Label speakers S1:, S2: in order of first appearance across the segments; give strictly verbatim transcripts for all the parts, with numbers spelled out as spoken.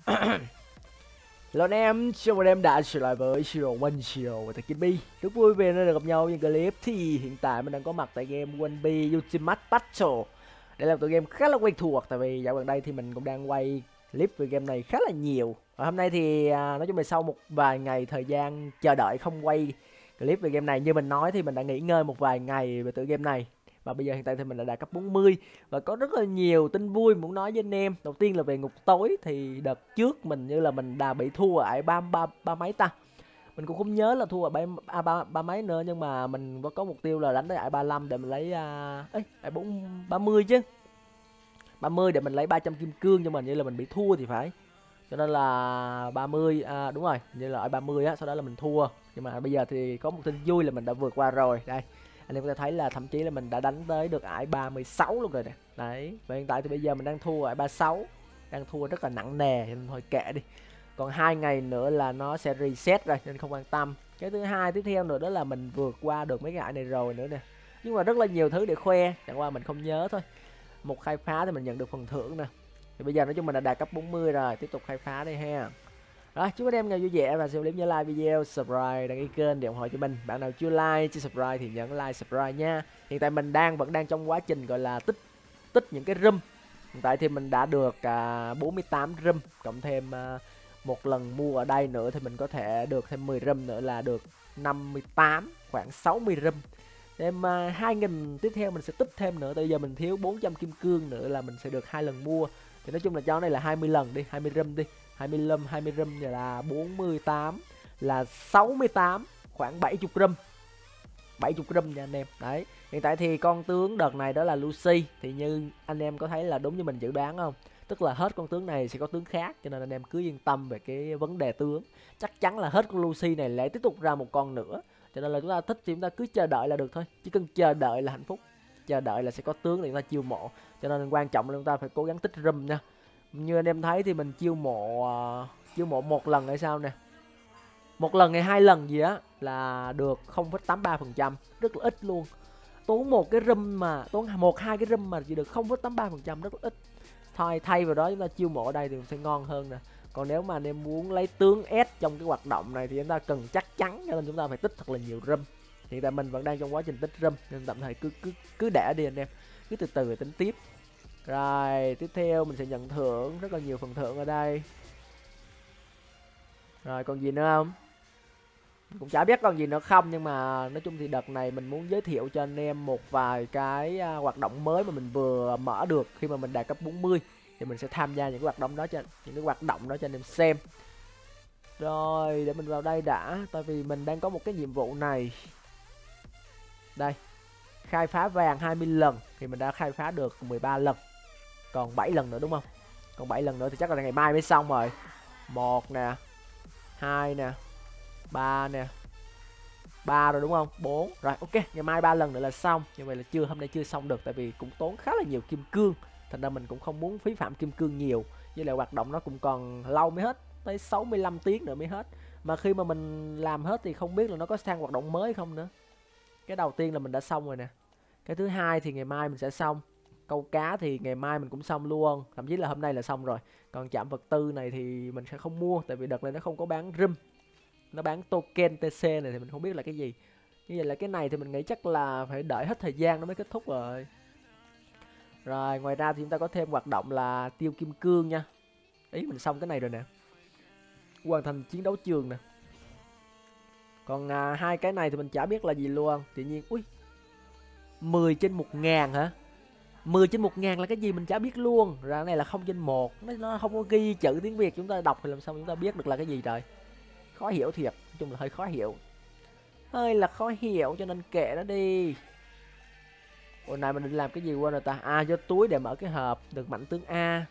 S1: Hello anh em, chào mừng anh em đã trở lại với Siro One Siro và Thạch Bi. Rất vui vì đã được gặp nhau những clip. Thì hiện tại mình đang có mặt tại game One Piece Ultimate Battle. Đây là một tựa game khá là quen thuộc, tại vì dạo gần đây thì mình cũng đang quay clip về game này khá là nhiều. Và hôm nay thì à, nói chung là sau một vài ngày thời gian chờ đợi không quay clip về game này, như mình nói thì mình đã nghỉ ngơi một vài ngày về tựa game này. Và bây giờ hiện tại thì mình đã đạt cấp bốn mươi và có rất là nhiều tin vui muốn nói với anh em. Đầu tiên là về ngục tối, thì đợt trước mình như là mình đã bị thua ở ba ba ba mấy ta, mình cũng không nhớ là thua ở ba à, ba, ba mấy nữa, nhưng mà mình có có mục tiêu là đánh tới ải ba lăm để mình lấy à, ấy ải bốn ba mươi chứ ba mươi để mình lấy ba trăm kim cương, nhưng mà như là mình bị thua thì phải, cho nên là ba mươi à, đúng rồi, như là ở ba mươi á, sau đó là mình thua. Nhưng mà bây giờ thì có một tin vui là mình đã vượt qua rồi. Đây anh em có thể thấy là thậm chí là mình đã đánh tới được ải ba mươi sáu luôn rồi nè. Đấy, và hiện tại thì bây giờ mình đang thua ải ba mươi sáu, đang thua rất là nặng nề, nên thôi kệ đi. Còn hai ngày nữa là nó sẽ reset rồi nên không quan tâm. Cái thứ hai tiếp theo nữa đó là mình vượt qua được mấy cái ải này rồi nữa nè, nhưng mà rất là nhiều thứ để khoe, chẳng qua mình không nhớ thôi. Một khai phá thì mình nhận được phần thưởng nè. Thì bây giờ nói chung mình đã đạt cấp bốn mươi rồi, tiếp tục khai phá đây ha. Rồi, chúc các em ngày vui vẻ và xem clip nhớ like video, subscribe, đăng ký kênh để ủng hộ cho mình. Bạn nào chưa like, chưa subscribe thì nhấn like, subscribe nha. Hiện tại mình đang vẫn đang trong quá trình gọi là tích tích những cái room. Hiện tại thì mình đã được uh, bốn mươi tám room, cộng thêm uh, một lần mua ở đây nữa thì mình có thể được thêm mười room nữa là được năm mươi tám, khoảng sáu mươi room. Thêm uh, hai nghìn tiếp theo mình sẽ tích thêm nữa. Bây giờ mình thiếu bốn trăm kim cương nữa là mình sẽ được hai lần mua. Thì nói chung là cho này là hai mươi lần đi, hai mươi room đi. hai mươi lăm, hai mươi room là bốn mươi tám, là sáu mươi tám, khoảng bảy mươi room. bảy mươi room nha anh em. Đấy, hiện tại thì con tướng đợt này đó là Lucy. Thì như anh em có thấy là đúng như mình dự đoán không? Tức là hết con tướng này sẽ có tướng khác, cho nên anh em cứ yên tâm về cái vấn đề tướng. Chắc chắn là hết con Lucy này lại tiếp tục ra một con nữa. Cho nên là chúng ta thích thì chúng ta cứ chờ đợi là được thôi. Chỉ cần chờ đợi là hạnh phúc. Chờ đợi là sẽ có tướng để chúng ta chiêu mộ. Cho nên quan trọng là chúng ta phải cố gắng tích room nha. Như anh em thấy thì mình chiêu mộ uh, chiêu mộ một lần hay sao nè, một lần hay hai lần gì á là được không phẩy tám mươi ba phần trăm, rất là ít luôn. Tốn một cái room mà tốn một hai cái room mà chỉ được không phẩy tám mươi ba phần trăm, rất là ít. Thôi thay vào đó chúng ta chiêu mộ ở đây thì sẽ ngon hơn nè. Còn nếu mà anh em muốn lấy tướng S trong cái hoạt động này thì chúng ta cần chắc chắn, cho nên chúng ta phải tích thật là nhiều room. Hiện tại mình vẫn đang trong quá trình tích room nên tạm thời cứ cứ cứ để đi anh em, cứ từ từ tính tiếp. Rồi, tiếp theo mình sẽ nhận thưởng, rất là nhiều phần thưởng ở đây. Rồi, còn gì nữa không? Cũng chả biết còn gì nữa không, nhưng mà nói chung thì đợt này mình muốn giới thiệu cho anh em một vài cái uh, hoạt động mới mà mình vừa mở được khi mà mình đạt cấp bốn mươi. Thì mình sẽ tham gia những cái hoạt động đó cho những cái hoạt động đó cho anh em xem. Rồi, để mình vào đây đã, tại vì mình đang có một cái nhiệm vụ này. Đây, khai phá vàng hai mươi lần thì mình đã khai phá được mười ba lần. Còn bảy lần nữa đúng không? Còn bảy lần nữa thì chắc là ngày mai mới xong rồi. Một nè, hai nè, ba nè, ba rồi đúng không? Bốn. Rồi ok, ngày mai ba lần nữa là xong. Nhưng vậy là chưa, hôm nay chưa xong được, tại vì cũng tốn khá là nhiều kim cương. Thành ra mình cũng không muốn phí phạm kim cương nhiều. Với lại hoạt động nó cũng còn lâu mới hết, tới sáu mươi lăm tiếng nữa mới hết. Mà khi mà mình làm hết thì không biết là nó có sang hoạt động mới không nữa. Cái đầu tiên là mình đã xong rồi nè. Cái thứ hai thì ngày mai mình sẽ xong. Câu cá thì ngày mai mình cũng xong luôn, thậm chí là hôm nay là xong rồi. Còn trạm vật tư này thì mình sẽ không mua, tại vì đợt này nó không có bán room, nó bán token tê xê này thì mình không biết là cái gì. Như vậy là cái này thì mình nghĩ chắc là phải đợi hết thời gian nó mới kết thúc rồi. Rồi ngoài ra thì chúng ta có thêm hoạt động là tiêu kim cương nha. Ý mình xong cái này rồi nè, hoàn thành chiến đấu trường nè. Còn à, hai cái này thì mình chả biết là gì luôn. Tự nhiên ui, mười trên một ngàn hả? Mười trên một ngàn là cái gì mình chả biết luôn. Ra cái này là không trên một, nó, nó không có ghi chữ tiếng Việt, chúng ta đọc thì làm sao chúng ta biết được là cái gì trời. Khó hiểu thiệt, nói chung là hơi khó hiểu, hơi là khó hiểu, cho nên kệ nó đi. Hồi này mình định làm cái gì quên rồi ta. À, do túi để mở cái hộp được mạnh tướng A.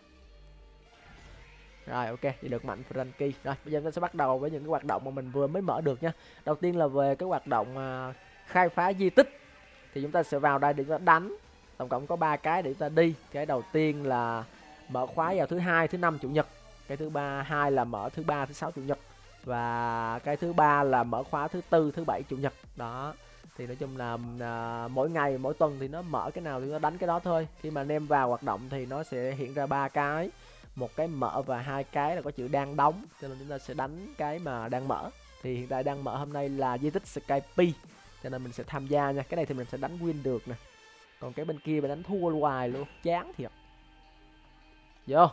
S1: Rồi ok, thì được mạnh Frankie. Rồi bây giờ chúng ta sẽ bắt đầu với những cái hoạt động mà mình vừa mới mở được nha. Đầu tiên là về cái hoạt động uh, khai phá di tích. Thì chúng ta sẽ vào đây để chúng ta đánh. Tổng cộng có ba cái để chúng ta đi. Cái đầu tiên là mở khóa vào thứ hai, thứ năm, chủ nhật. Cái thứ ba hai là mở thứ ba, thứ sáu, chủ nhật. Và cái thứ ba là mở khóa thứ tư, thứ bảy, chủ nhật. Đó. Thì nói chung là à, mỗi ngày, mỗi tuần thì nó mở cái nào thì nó đánh cái đó thôi. Khi mà anh em vào hoạt động thì nó sẽ hiện ra ba cái. một cái mở và hai cái là có chữ đang đóng, cho nên chúng ta sẽ đánh cái mà đang mở. Thì hiện tại đang mở hôm nay là di tích Skype, cho nên mình sẽ tham gia nha. Cái này thì mình sẽ đánh win được nè, còn cái bên kia mình đánh thua hoài luôn, chán thiệt. Vô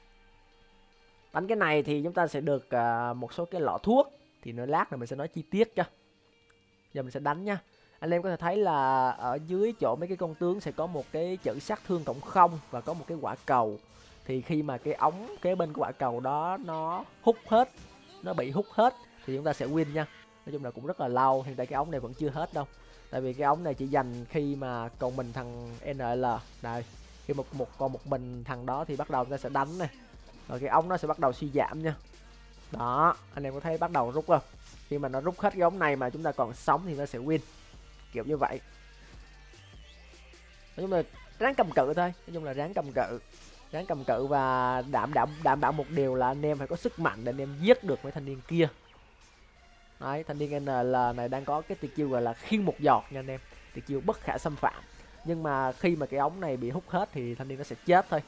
S1: đánh cái này thì chúng ta sẽ được uh, một số cái lọ thuốc, thì nữa lát nữa mình sẽ nói chi tiết cho. Giờ mình sẽ đánh nha. Anh em có thể thấy là ở dưới chỗ mấy cái con tướng sẽ có một cái chữ sát thương cộng không và có một cái quả cầu. Thì khi mà cái ống kế bên quả cầu đó nó hút hết, nó bị hút hết thì chúng ta sẽ win nha. Nói chung là cũng rất là lâu, hiện tại cái ống này vẫn chưa hết đâu. Tại vì cái ống này chỉ dành khi mà còn mình thằng en lờ. Đây, khi một một còn một mình thằng đó thì bắt đầu chúng ta sẽ đánh này. Rồi cái ống nó sẽ bắt đầu suy giảm nha. Đó, anh em có thấy bắt đầu rút không? Khi mà nó rút hết cái ống này mà chúng ta còn sống thì nó sẽ win. Kiểu như vậy. Nói chung là ráng cầm cự thôi, nói chung là ráng cầm cự. Ráng cầm cự và đảm đảm đảm bảo một điều là anh em phải có sức mạnh để anh em giết được mấy thanh niên kia. Đấy, thanh niên en lờ này đang có cái tuyệt chiêu gọi là khiên một giọt nha anh em. Tuyệt chiêu bất khả xâm phạm. Nhưng mà khi mà cái ống này bị hút hết thì thanh niên nó sẽ chết thôi.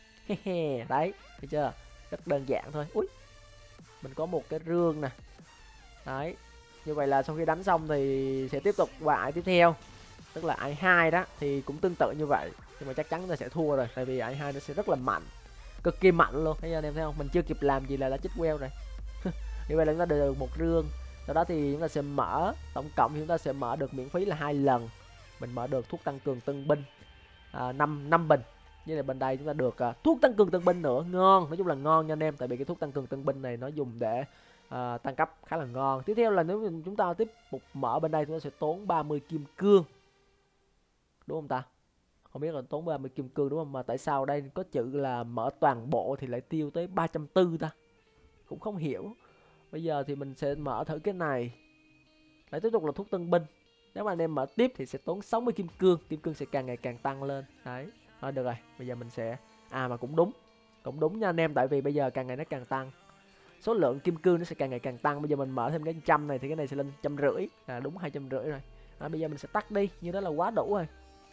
S1: Đấy, thấy chưa? Rất đơn giản thôi. Ui, mình có một cái rương nè. Đấy, như vậy là sau khi đánh xong thì sẽ tiếp tục qua ải tiếp theo. Tức là ải hai đó thì cũng tương tự như vậy. Nhưng mà chắc chắn chúng ta sẽ thua rồi. Tại vì ải hai nó sẽ rất là mạnh, cực kỳ mạnh luôn. Thấy anh em thấy không? Mình chưa kịp làm gì là đã chết queo rồi. Như vậy là chúng ta được một rương. Sau đó thì chúng ta sẽ mở, tổng cộng thì chúng ta sẽ mở được miễn phí là hai lần. Mình mở được thuốc tăng cường tân binh à, năm năm bình. Như là bên đây chúng ta được uh, thuốc tăng cường tân binh nữa, ngon, nói chung là ngon nha anh em. Tại vì cái thuốc tăng cường tân binh này nó dùng để uh, tăng cấp khá là ngon. Tiếp theo là nếu chúng ta tiếp tục mở bên đây chúng ta sẽ tốn ba mươi kim cương, đúng không ta? Không biết là tốn ba mươi kim cương đúng không? Mà tại sao đây có chữ là mở toàn bộ thì lại tiêu tới ba trăm bốn mươi ta? Cũng không hiểu. Bây giờ thì mình sẽ mở thử cái này. Lại tiếp tục là thuốc tân binh. Nếu mà anh em mở tiếp thì sẽ tốn sáu mươi kim cương. Kim cương sẽ càng ngày càng tăng lên. Đấy. Thôi được rồi. Bây giờ mình sẽ... À mà cũng đúng. Cũng đúng nha anh em. Tại vì bây giờ càng ngày nó càng tăng. Số lượng kim cương nó sẽ càng ngày càng tăng. Bây giờ mình mở thêm cái trăm này thì cái này sẽ lên trăm rưỡi. À đúng hai trăm rưỡi rồi. À, bây giờ mình sẽ tắt đi. Như đó là quá đủ rồi.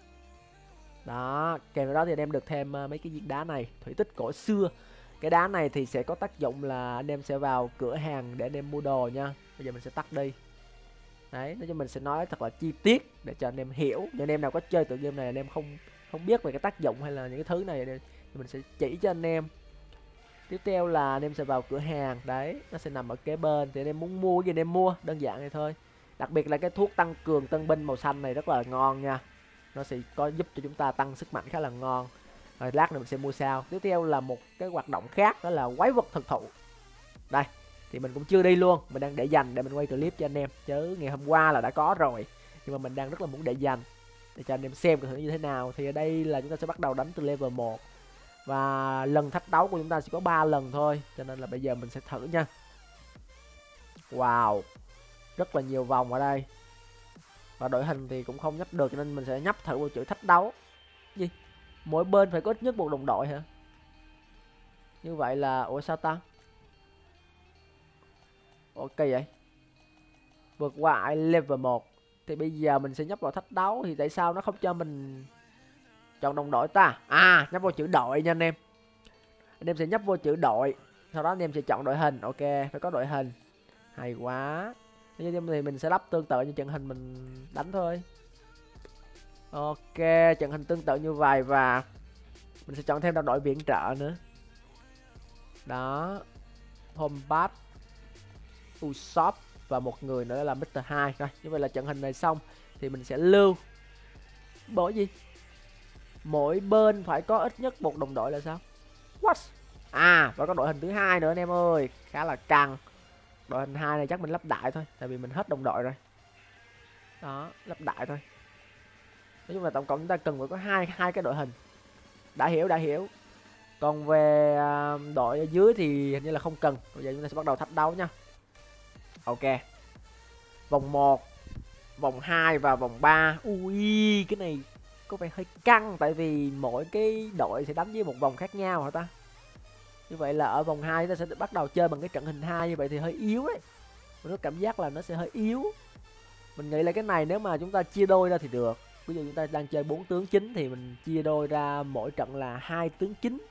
S1: Đó. Kèm vào đó thì anh em được thêm uh, mấy cái viên đá này. Thủy tích cổ xưa. Cái đá này thì sẽ có tác dụng là anh em sẽ vào cửa hàng để anh em mua đồ nha. Bây giờ mình sẽ tắt đi. Đấy, nói chung mình sẽ nói thật là chi tiết để cho anh em hiểu. Những anh em nào có chơi tựa game này anh em không không biết về cái tác dụng hay là những cái thứ này thì mình sẽ chỉ cho anh em. Tiếp theo là anh em sẽ vào cửa hàng, đấy, nó sẽ nằm ở kế bên thì anh em muốn mua cái gì anh em mua, đơn giản vậy thôi. Đặc biệt là cái thuốc tăng cường tân binh màu xanh này rất là ngon nha. Nó sẽ có giúp cho chúng ta tăng sức mạnh khá là ngon. Rồi lát nữa mình sẽ mua sao. Tiếp theo là một cái hoạt động khác đó là quái vật thực thụ. Đây, thì mình cũng chưa đi luôn, mình đang để dành để mình quay clip cho anh em. Chứ ngày hôm qua là đã có rồi, nhưng mà mình đang rất là muốn để dành để cho anh em xem thử như thế nào. Thì ở đây là chúng ta sẽ bắt đầu đánh từ level một. Và lần thách đấu của chúng ta chỉ có ba lần thôi, cho nên là bây giờ mình sẽ thử nha. Wow, rất là nhiều vòng ở đây. Và đội hình thì cũng không nhấp được, cho nên mình sẽ nhấp thử một chữ thách đấu. Gì? Mỗi bên phải có ít nhất một đồng đội hả? Như vậy là... Ủa sao ta? Ok vậy. Vượt qua level một. Thì bây giờ mình sẽ nhấp vào thách đấu. Thì tại sao nó không cho mình chọn đồng đội ta? À, nhấp vào chữ đội nha anh em. Anh em sẽ nhấp vô chữ đội. Sau đó anh em sẽ chọn đội hình. Ok, phải có đội hình. Hay quá. Thì mình sẽ lắp tương tự như trận hình mình đánh thôi. Ok, trận hình tương tự như vậy. Và mình sẽ chọn thêm đồng đội viện trợ nữa. Đó. Hombat, Usopp và một người nữa là mít tơ hai. Rồi, như vậy là trận hình này xong. Thì mình sẽ lưu. Bởi gì? Mỗi bên phải có ít nhất một đồng đội là sao? What? À, và có đội hình thứ hai nữa anh em ơi. Khá là căng. Đội hình hai này chắc mình lắp đại thôi. Tại vì mình hết đồng đội rồi. Đó, lắp đại thôi. Nói chung là tổng cộng chúng ta cần phải có hai hai cái đội hình. Đã hiểu, đã hiểu. Còn về uh, đội ở dưới thì hình như là không cần. Bây giờ chúng ta sẽ bắt đầu thách đấu nha. Ok. Vòng một, vòng hai và vòng ba. Ui, cái này có vẻ hơi căng. Tại vì mỗi cái đội sẽ đánh với một vòng khác nhau hả ta? Như vậy là ở vòng hai chúng ta sẽ bắt đầu chơi bằng cái trận hình hai. Như vậy thì hơi yếu đấy. Mình có cảm giác là nó sẽ hơi yếu. Mình nghĩ là cái này nếu mà chúng ta chia đôi ra thì được. Ví dụ chúng ta đang chơi bốn tướng chính thì mình chia đôi ra mỗi trận là hai tướng chính.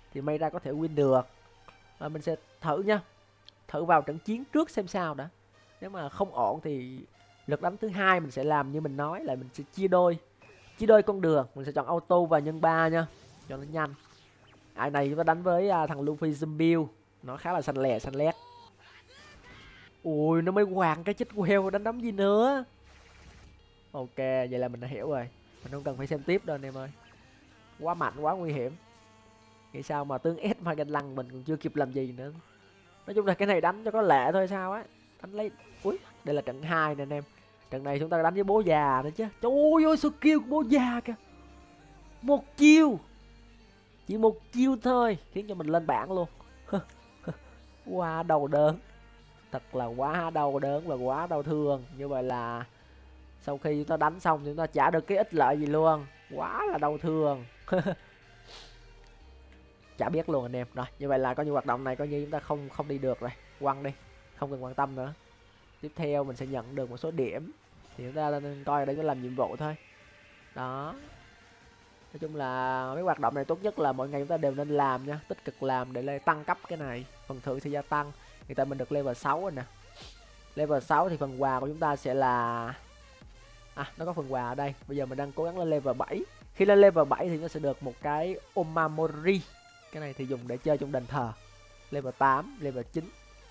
S1: thì may ra có thể win được. Và mình sẽ thử nha, thử vào trận chiến trước xem sao đã. Nếu mà không ổn thì lượt đánh thứ hai mình sẽ làm như mình nói, là mình sẽ chia đôi chia đôi con đường. Mình sẽ chọn auto và nhân ba nha, cho nó nhanh. Ai này chúng ta đánh với uh, thằng Luffy Zumbill, nó khá là xanh lè xanh lét. Ui, nó mới hoàng cái chết queo, đánh đấm gì nữa. Ok, vậy là mình đã hiểu rồi, mình không cần phải xem tiếp đâu anh em ơi. Quá mạnh, quá nguy hiểm. Nghĩ sao mà tướng S mà ganh lăng mình còn chưa kịp làm gì nữa. Nói chung là cái này đánh cho có lệ thôi sao á. Đánh lấy. Ui, đây là trận hai nè anh em. Trận này chúng ta đánh với bố già nữa chứ. Trời ơi, skill của bố già kìa. Một chiêu. Chỉ một chiêu thôi khiến cho mình lên bảng luôn. Quá đau đớn. Thật là quá đau đớn và quá đau thương. Như vậy là sau khi chúng ta đánh xong thì chúng ta trả được cái ích lợi gì luôn. Quá là đau thương. Chả biết luôn anh em. Rồi, như vậy là coi như hoạt động này coi như chúng ta không không đi được rồi. Quăng đi, không cần quan tâm nữa. Tiếp theo mình sẽ nhận được một số điểm thì chúng ta nên coi ở đây có làm nhiệm vụ thôi. Đó. Nói chung là mấy hoạt động này tốt nhất là mỗi ngày chúng ta đều nên làm nha, tích cực làm để lên tăng cấp cái này, phần thưởng sẽ gia tăng. Hiện tại mình được level sáu rồi nè. Level sáu thì phần quà của chúng ta sẽ là à, nó có phần quà ở đây. Bây giờ mình đang cố gắng lên level bảy. Khi lên level bảy thì nó sẽ được một cái Omamori. Cái này thì dùng để chơi trong đền thờ. Level tám, level chín,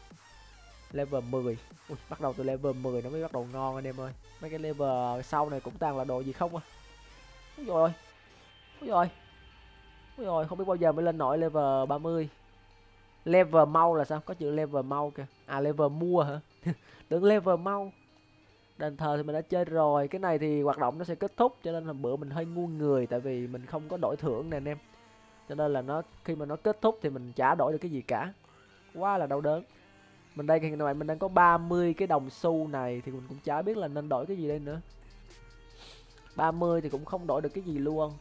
S1: level mười. Ui, bắt đầu từ level mười nó mới bắt đầu ngon anh em ơi. Mấy cái level sau này cũng toàn là đồ gì không à. Ôi rồi. Ôi rồi. Ôi rồi, không biết bao giờ mới lên nổi level ba mươi. Level mau là sao? Có chữ level mau kìa. À, level mua hả? Tưởng level mau. Đền thờ thì mình đã chơi rồi. Cái này thì hoạt động nó sẽ kết thúc, cho nên là bữa mình hơi ngu người, tại vì mình không có đổi thưởng nè anh em. Cho nên là nó khi mà nó kết thúc thì mình chả đổi được cái gì cả. Quá là đau đớn. Mình đây hiện tại mình đang có ba mươi cái đồng xu này thì mình cũng chả biết là nên đổi cái gì đây nữa. ba mươi thì cũng không đổi được cái gì luôn.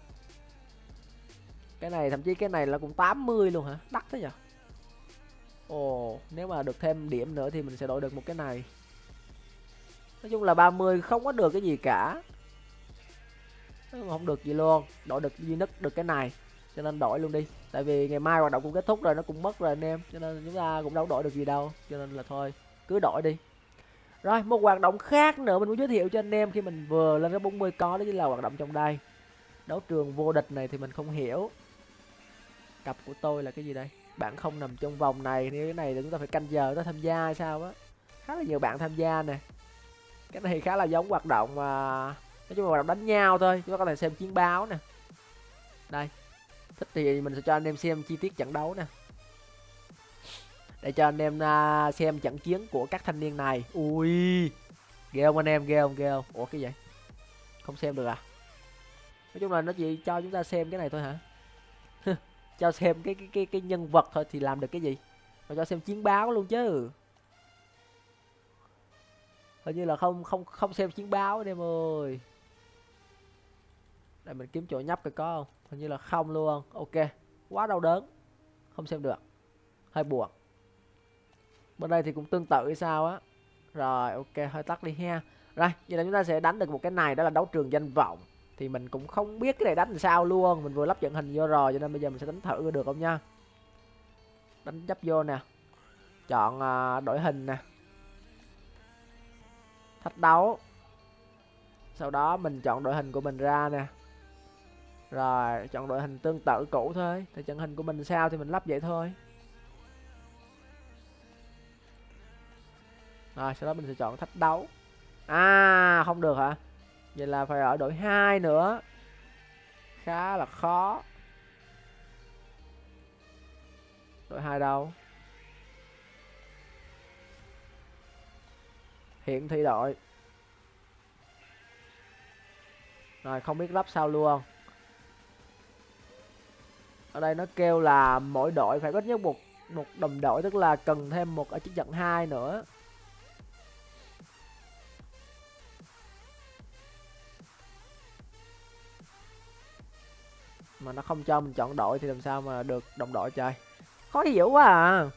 S1: Cái này thậm chí cái này là cũng tám mươi luôn hả? Đắt thế nhỉ? Ồ, nếu mà được thêm điểm nữa thì mình sẽ đổi được một cái này. Nói chung là ba mươi không có được cái gì cả. Không được gì luôn. Đổi được duy nhất được cái này. Cho nên đổi luôn đi. Tại vì ngày mai hoạt động cũng kết thúc rồi, nó cũng mất rồi anh em. Cho nên chúng ta cũng đâu đổi được gì đâu. Cho nên là thôi, cứ đổi đi. Rồi, một hoạt động khác nữa mình muốn giới thiệu cho anh em khi mình vừa lên cái bốn mươi có, đó chính là hoạt động trong đây. Đấu trường vô địch này thì mình không hiểu. Cặp của tôi là cái gì đây? Bạn không nằm trong vòng này, nếu cái này thì chúng ta phải canh giờ ta tham gia hay sao á. Khá là nhiều bạn tham gia nè. Cái này khá là giống hoạt động mà nói chung là hoạt động đánh nhau thôi, chúng ta có thể xem chiến báo nè. Đây. Thích thì mình sẽ cho anh em xem chi tiết trận đấu nè. Để cho anh em uh, xem trận chiến của các thanh niên này. Ui, ghê không anh em, ghê không, ghê không? Ủa cái gì? Không xem được à? Nói chung là nó chỉ cho chúng ta xem cái này thôi hả? Cho xem cái cái cái cái nhân vật thôi thì làm được cái gì? Mà cho xem chiến báo luôn chứ. Hình như là không không không xem chiến báo anh em ơi. Để mình kiếm chỗ nhấp coi có không? Hình như là không luôn. Ok, quá đau đớn. Không xem được. Hơi buồn. Bên đây thì cũng tương tự hay sao á. Rồi ok, hơi tắt đi ha. Rồi, giờ là chúng ta sẽ đánh được một cái này, đó là đấu trường danh vọng. Thì mình cũng không biết cái này đánh làm sao luôn. Mình vừa lắp trận hình vô rồi, cho nên bây giờ mình sẽ đánh thử được không nha. Đánh chấp vô nè. Chọn uh, đổi hình nè. Thách đấu. Sau đó mình chọn đội hình của mình ra nè. Rồi, chọn đội hình tương tự cũ thôi. Thì trận hình của mình sao thì mình lắp vậy thôi. Rồi, sau đó mình sẽ chọn thách đấu. À, không được hả? Vậy là phải ở đội hai nữa. Khá là khó. Đội hai đâu? Hiện thị đội. Rồi, không biết lắp sao luôn. Ở đây nó kêu là mỗi đội phải có nhất một một đồng đội, tức là cần thêm một ở chiến trận hai nữa. Mà nó không cho mình chọn đội thì làm sao mà được đồng đội trời. Khó hiểu quá à.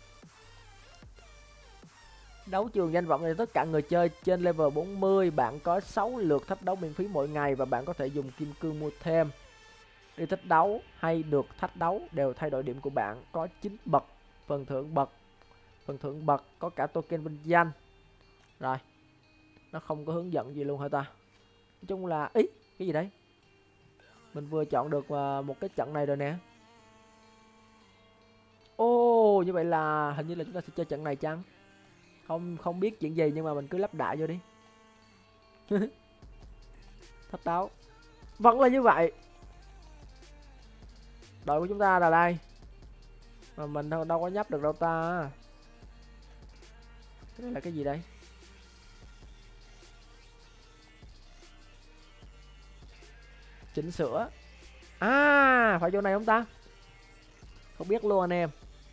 S1: Đấu trường danh vọng thì tất cả người chơi trên level bốn mươi, bạn có sáu lượt thách đấu miễn phí mỗi ngày và bạn có thể dùng kim cương mua thêm. Yêu thích đấu hay được thách đấu đều thay đổi điểm của bạn, có chín bậc, phần thưởng bậc, phần thưởng bậc, có cả token vinh danh. Rồi, nó không có hướng dẫn gì luôn hả ta? Nói chung là ý cái gì đấy? Mình vừa chọn được một cái trận này rồi nè. Ồ, oh, như vậy là hình như là chúng ta sẽ chơi trận này chăng? Không không biết chuyện gì nhưng mà mình cứ lắp đại vô đi. Thách đấu. Vẫn là như vậy. Đội của chúng ta là đây. Mà mình đâu, đâu có nhấp được đâu ta. Cái này là cái gì đây? Chỉnh sửa. À, phải chỗ này không ta? Không biết luôn anh em.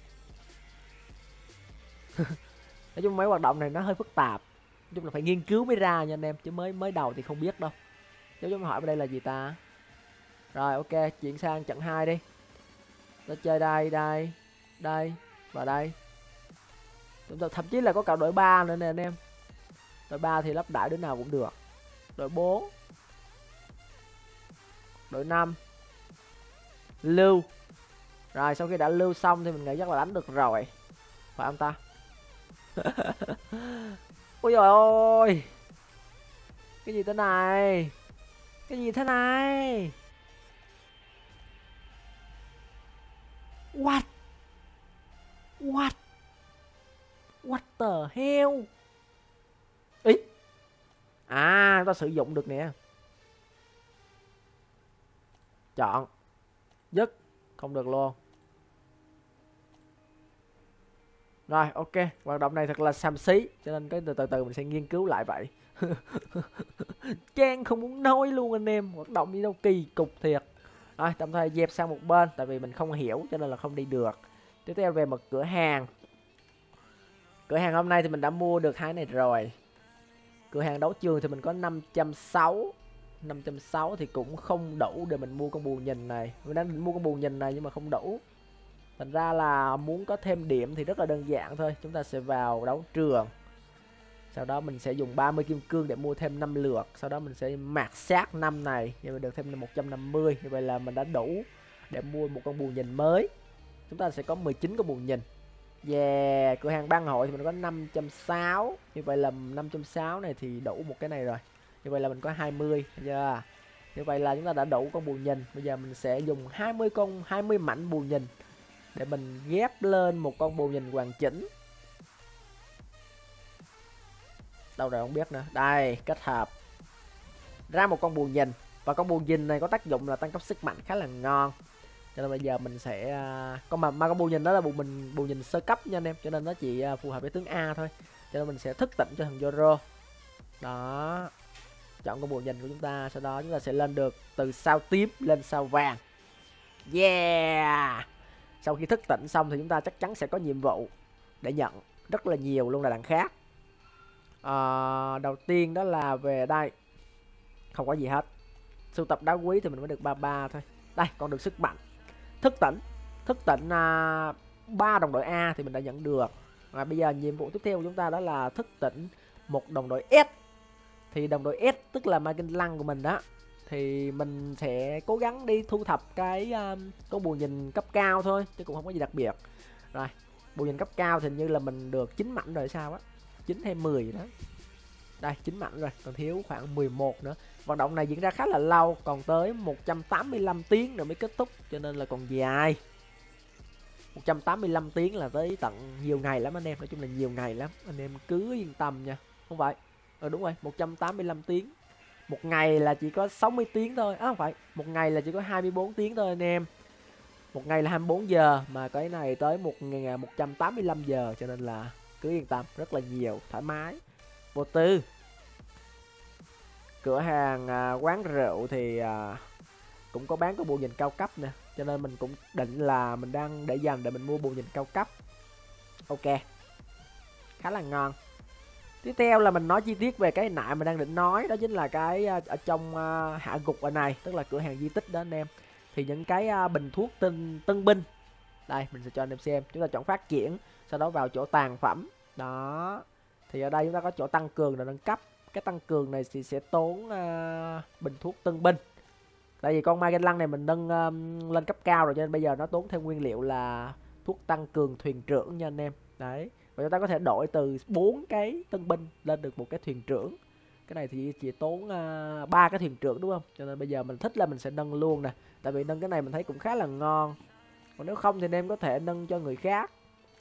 S1: Nói chung mấy hoạt động này nó hơi phức tạp. Nói chung là phải nghiên cứu mới ra nha anh em, chứ mới mới đầu thì không biết đâu. Cháu chúng hỏi bên đây là gì ta? Rồi ok, chuyển sang trận hai đi. Nó chơi đây, đây, đây và đây. Chúng ta thậm chí là có cả đội ba nữa nè anh em. Đội ba thì lắp đại đứa nào cũng được. Đội bốn, đội năm, lưu. Rồi sau khi đã lưu xong thì mình nghĩ chắc là đánh được rồi. Phải không ta? Ôi trời ơi. Cái gì thế này? Cái gì thế này? What? What? What the hell? Ý. À, chúng ta sử dụng được nè. Chọn. Dứt. Không được luôn. Rồi ok, hoạt động này thật là xàm xí, cho nên cái từ từ từ mình sẽ nghiên cứu lại vậy. Trang không muốn nói luôn anh em, hoạt động đi đâu kỳ cục thiệt. Rồi tạm thời dẹp sang một bên, tại vì mình không hiểu cho nên là không đi được. Tiếp theo về một cửa hàng. Cửa hàng hôm nay thì mình đã mua được hai này rồi. Cửa hàng đấu trường thì mình có năm trăm sáu mươi. năm trăm sáu mươi thì cũng không đủ để mình mua con bù nhìn này. Mình đang định mua con bù nhìn này nhưng mà không đủ. Thành ra là muốn có thêm điểm thì rất là đơn giản thôi. Chúng ta sẽ vào đấu trường. Sau đó mình sẽ dùng ba mươi kim cương để mua thêm năm lượt. Sau đó mình sẽ mạt sát năm này. Như vậy được thêm một trăm năm mươi. Như vậy là mình đã đủ để mua một con bù nhìn mới. Chúng ta sẽ có mười chín con bù nhìn. Yeah, cửa hàng băng hội thì mình có năm trăm sáu mươi. Như vậy là năm trăm sáu mươi này thì đủ một cái này rồi. Như vậy là mình có hai mươi. Yeah. Như vậy là chúng ta đã đủ con bù nhìn. Bây giờ mình sẽ dùng hai mươi con hai mươi mảnh bù nhìn để mình ghép lên một con bù nhìn hoàn chỉnh. Đâu rồi không biết nữa. Đây, kết hợp ra một con bù nhìn. Và con bù nhìn này có tác dụng là tăng cấp sức mạnh khá là ngon. Cho nên bây giờ mình sẽ con mà, mà con bù nhìn đó là bù mình bù nhìn sơ cấp nha anh em, cho nên nó chỉ phù hợp với tướng A thôi. Cho nên mình sẽ thức tỉnh cho thằng Zoro. Đó. Chọn con bù nhìn của chúng ta, sau đó chúng ta sẽ lên được từ sao tím lên sao vàng. Yeah. Sau khi thức tỉnh xong thì chúng ta chắc chắn sẽ có nhiệm vụ để nhận rất là nhiều luôn là đằng khác. À, đầu tiên đó là về đây. Không có gì hết. Sưu tập đá quý thì mình mới được ba mươi ba thôi. Đây, còn được sức mạnh. Thức tỉnh. Thức tỉnh à, ba đồng đội A thì mình đã nhận được. Và bây giờ nhiệm vụ tiếp theo của chúng ta đó là thức tỉnh một đồng đội S. Thì đồng đội S tức là ma kinh lăng của mình đó. Thì mình sẽ cố gắng đi thu thập cái um, con bù nhìn cấp cao thôi, chứ cũng không có gì đặc biệt. Rồi, bù nhìn cấp cao thì như là mình được chín mảnh rồi sao á. chín hay mười đó. Đây, chín mảnh rồi, còn thiếu khoảng mười một nữa. Hoạt động này diễn ra khá là lâu, còn tới một trăm tám mươi lăm tiếng rồi mới kết thúc, cho nên là còn dài. một trăm tám mươi lăm tiếng là tới tận nhiều ngày lắm anh em, nói chung là nhiều ngày lắm. Anh em cứ yên tâm nha. Không phải. Ờ đúng rồi, một trăm tám mươi lăm tiếng. Một ngày là chỉ có sáu mươi tiếng thôi. À không phải, một ngày là chỉ có hai mươi bốn tiếng thôi anh em. Một ngày là hai mươi bốn giờ, mà cái này tới một nghìn một trăm tám mươi lăm giờ, cho nên là cứ yên tâm, rất là nhiều, thoải mái. Vô tư. Cửa hàng à, quán rượu thì à, cũng có bán cái bộ nhìn cao cấp nè, cho nên mình cũng định là mình đang để dành để mình mua bộ nhìn cao cấp. Ok, khá là ngon. Tiếp theo là mình nói chi tiết về cái nại mình đang định nói, đó chính là cái ở trong uh, hạ gục ở này, tức là cửa hàng di tích đó anh em. Thì những cái uh, bình thuốc tân tân binh, đây mình sẽ cho anh em xem. Chúng ta chọn phát triển, sau đó vào chỗ tàn phẩm đó. Thì ở đây chúng ta có chỗ tăng cường và nâng cấp. Cái tăng cường này thì sẽ tốn uh, bình thuốc tân binh. Tại vì con Magellan này mình nâng um, lên cấp cao rồi, cho nên bây giờ nó tốn thêm nguyên liệu là thuốc tăng cường thuyền trưởng nha anh em. Đấy, và chúng ta có thể đổi từ bốn cái tân binh lên được một cái thuyền trưởng. Cái này thì chỉ tốn ba uh, cái thuyền trưởng đúng không? Cho nên bây giờ mình thích là mình sẽ nâng luôn nè. Tại vì nâng cái này mình thấy cũng khá là ngon. Còn nếu không thì anh em có thể nâng cho người khác.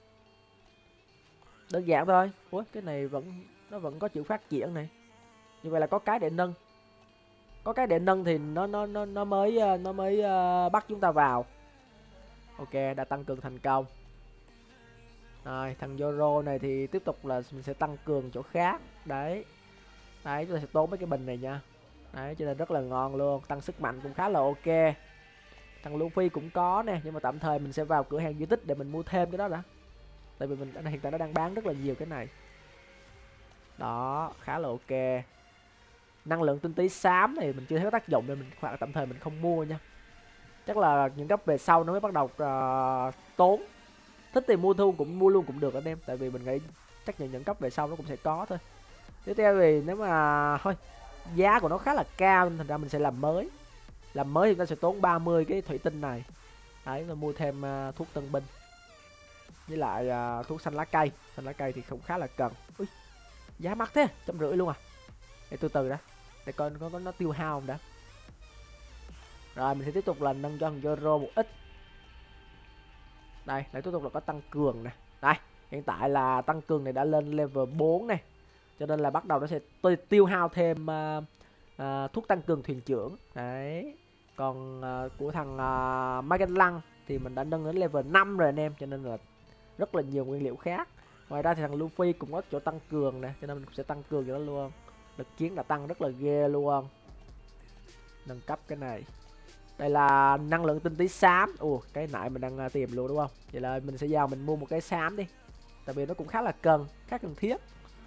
S1: Đơn giản thôi. Ủa, cái này vẫn nó vẫn có chữ phát triển này. Như vậy là có cái để nâng. Có cái để nâng thì nó nó nó nó mới nó mới uh, bắt chúng ta vào. Ok, đã tăng cường thành công. Rồi, thằng Zoro này thì tiếp tục là mình sẽ tăng cường chỗ khác. Đấy. Đấy, chúng ta sẽ tốn mấy cái bình này nha. Đấy, cho nên rất là ngon luôn. Tăng sức mạnh cũng khá là ok. Thằng Luffy cũng có nè. Nhưng mà tạm thời mình sẽ vào cửa hàng di tích để mình mua thêm cái đó đã. Tại vì mình hiện tại nó đang bán rất là nhiều cái này. Đó, khá là ok. Năng lượng tinh túy xám thì mình chưa thấy có tác dụng nên mình hoặc là tạm thời mình không mua nha. Chắc là những cấp về sau nó mới bắt đầu uh, tốn. Thích thì mua thu cũng mua luôn cũng được anh em. Tại vì mình nghĩ chắc những những cấp về sau nó cũng sẽ có thôi. Tiếp theo thì nếu mà thôi giá của nó khá là cao nên thành ra mình sẽ làm mới. Làm mới thì nó sẽ tốn ba mươi cái thủy tinh này. Đấy, rồi mua thêm uh, thuốc tân binh. Với lại uh, thuốc xanh lá cây. Xanh lá cây thì không khá là cần. Ui, giá mắc thế, trăm rưỡi luôn à. Để từ từ đã. Để coi nó có nó tiêu hao không đã. Rồi mình sẽ tiếp tục là nâng cho thằng Zoro một ít. Đây, để tiếp tục là có tăng cường nè. Đây, hiện tại là tăng cường này đã lên level bốn này. Cho nên là bắt đầu nó sẽ tiêu hao thêm uh, uh, thuốc tăng cường thuyền trưởng. Đấy. Còn uh, của thằng uh, Magellan thì mình đã nâng đến level năm rồi anh em. Cho nên là rất là nhiều nguyên liệu khác. Ngoài ra thì thằng Luffy cũng có chỗ tăng cường nè. Cho nên mình cũng sẽ tăng cường cho nó luôn. Lực chiến đã tăng rất là ghê luôn. Nâng cấp cái này. Đây là năng lượng tinh túy xám. Ủa, cái nãy mình đang uh, tìm luôn đúng không? Vậy là mình sẽ vào mình mua một cái xám đi. Tại vì nó cũng khá là cần, khá cần thiết.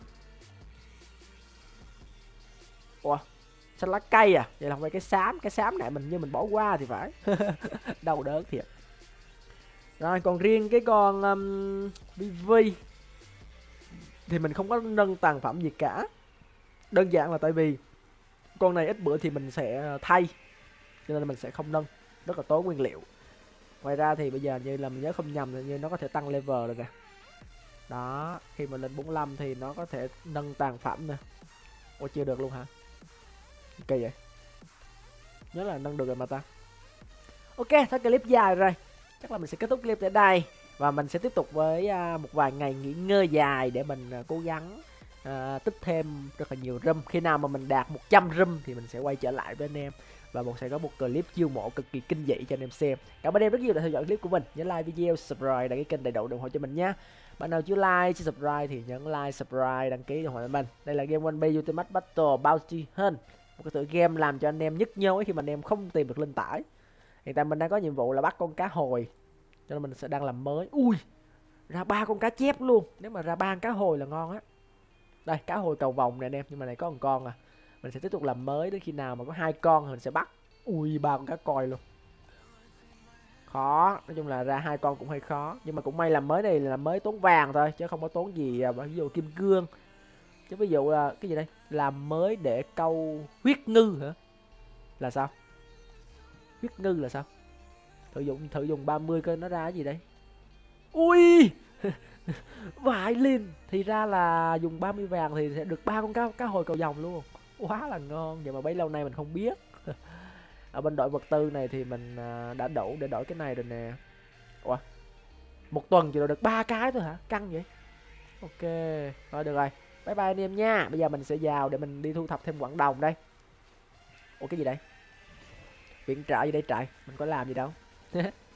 S1: Ủa, xanh lá cây à? Vậy là không phải cái xám. Cái xám này mình như mình bỏ qua thì phải. Đau đớn thiệt. Rồi, còn riêng cái con um, bê vê thì mình không có nâng tàn phẩm gì cả. Đơn giản là tại vì con này ít bữa thì mình sẽ thay. Cho nên là mình sẽ không nâng. Rất là tốn nguyên liệu. Ngoài ra thì bây giờ như là mình nhớ không nhầm thì như nó có thể tăng level rồi nè. Đó, khi mà lên bốn mươi lăm thì nó có thể nâng tàn phẩm nè. Ủa chưa được luôn hả? Kỳ vậy. Nhớ là nâng được rồi mà ta. Ok, thôi clip dài rồi. Chắc là mình sẽ kết thúc clip tại đây. Và mình sẽ tiếp tục với uh, một vài ngày nghỉ ngơi dài để mình uh, cố gắng uh, tích thêm rất là nhiều room. Khi nào mà mình đạt một trăm room thì mình sẽ quay trở lại với anh em. Và một sẽ có một clip chiêu mộ cực kỳ kinh dị cho anh em xem. Cảm ơn em rất nhiều đã theo dõi clip của mình. Nhớ like video, subscribe, đăng ký kênh đầy đủ ủng hộ cho mình nha. Bạn nào chưa like, chưa subscribe thì nhấn like, subscribe, đăng ký ủng hộ cho mình. Đây là game One Piece Ultimate Battle Bounty Hunt. Một cái tựa game làm cho anh em nhức nhối khi mà anh em không tìm được linh tải. Hiện tại mình đang có nhiệm vụ là bắt con cá hồi. Cho nên mình sẽ đang làm mới. Ui, ra ba con cá chép luôn. Nếu mà ra ba con cá hồi là ngon á. Đây, cá hồi cầu vồng nè anh em. Nhưng mà này có một con à. Mình sẽ tiếp tục làm mới đến khi nào mà có hai con thì mình sẽ bắt. Ui, ba con cá coi luôn. Khó, nói chung là ra hai con cũng hơi khó. Nhưng mà cũng may làm mới này là mới tốn vàng thôi. Chứ không có tốn gì, ví dụ kim cương. Chứ ví dụ là cái gì đây? Làm mới để câu huyết ngư hả? Là sao? Huyết ngư là sao? Thử dụng thử dùng ba mươi coi nó ra cái gì đây. Ui. Vãi lên. Thì ra là dùng ba mươi vàng thì sẽ được ba con cá cá hồi cầu vồng luôn. Quá là ngon. Vậy mà bấy lâu nay mình không biết. Ở bên đội vật tư này thì mình đã đủ để đổi cái này rồi nè. Ủa, một tuần chỉ đổi được ba cái thôi hả? Căng vậy. Ok, rồi được rồi. Bye bye anh em nha. Bây giờ mình sẽ vào để mình đi thu thập thêm quặng đồng đây. Ủa cái gì đây? Viện trợ gì đây trời? Mình có làm gì đâu.